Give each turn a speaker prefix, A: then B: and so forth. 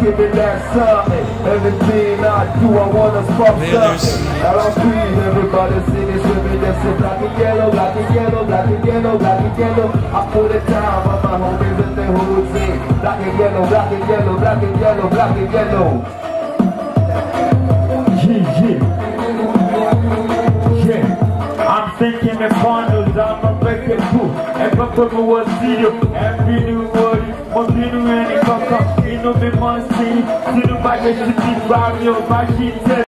A: give me that something. Everything I do, I wanna spark something. Out on street, everybody sing this with me. That's it, black and yellow, black and yellow, black and yellow, black and yellow. I put it down on my homies and they who's in. Black and yellow, black and yellow, black and yellow, black and yellow.
B: Yeah. I'm thinking the corners, I'm a breaking through. Every people will see you, every new word. Continue any cock, you know me must see. See the bag of shit, barrio,